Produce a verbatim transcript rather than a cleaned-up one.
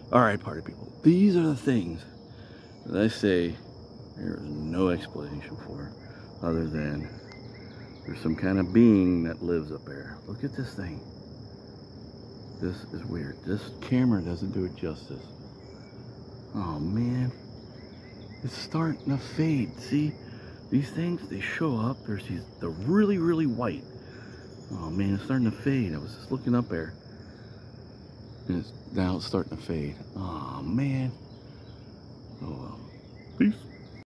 Alright, party people. These are the things that I say there is no explanation for other than there's some kind of being that lives up there. Look at this thing. This is weird. This camera doesn't do it justice. Oh man. It's starting to fade. See? These things, they show up. There's these, they're really, really white. Oh man, it's starting to fade. I was just looking up there. And it's, now it's starting to fade. Oh man. Oh well. Peace.